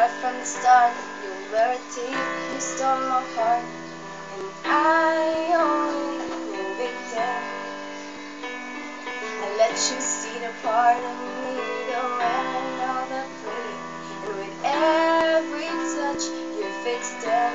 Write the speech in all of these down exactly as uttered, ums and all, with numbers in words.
Right from the start, you were a thief, you stole my heart, and I only knew victim. I let you see the part of me, the red and all the bleed, and with every touch, you fixed it.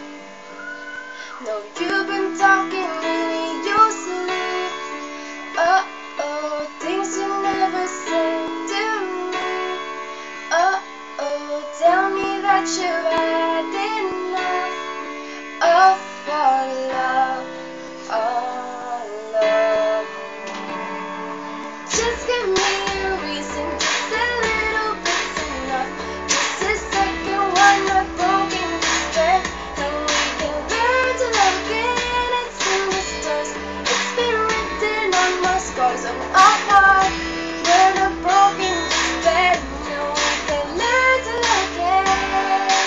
No, you've been talking and you used to leave. Oh, oh, things you never said to me. Oh, oh, tell me that you've had enough of our love, our love. Just give me a reason, just a little bit's enough. Just a second, one not broken, just bed, and we can learn to love again. It's in the stars, it's been written on my scars on our heart. We're not broken, just bed, and we can learn to love again.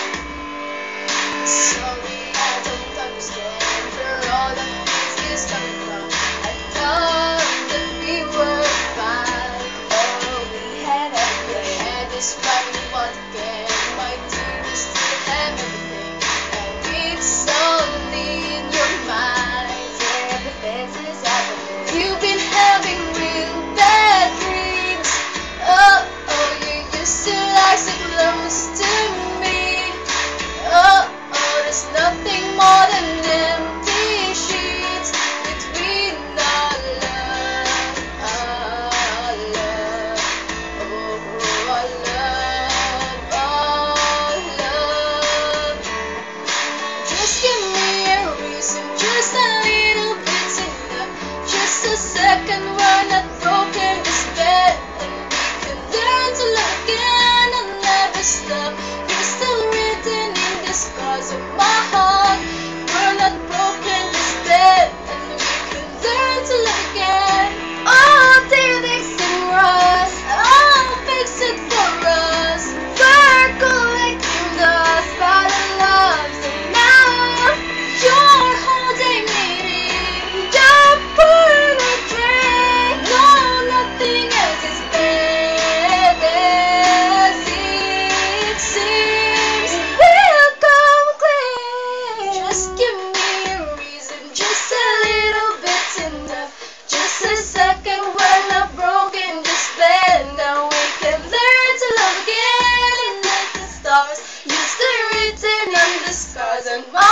Sorry, I don't understand where all the things is coming from. I thought that we were fine. Oh, we had everything. We had this fight, we fought again. My dear, we still have everything, and it's only in your mind. Yeah, the best is happening. You've been having real bad dreams. Oh, oh, you used to like so close to me. Oh, oh, there's nothing more than empty sheets between our love, our love, oh, our love, our love. Just give me a reason, just a little bit's enough. Just a second, we're not broken, just bed, and we can learn to love again and never stop. You're still written in the scars of my heart. We're not broken, just bed, and we can learn to love again. Oh, dear, fixing us, oh, fix it for us. We're collecting dust by the loves, and now you're holding me in your perfect drink. No, nothing else is bad as it seems. We'll come clean. Just give me a reason, just a little bit's enough. Just a second, we're not broken, just bend. Now we can learn to love again. And like the stars, you're still written on the scars on my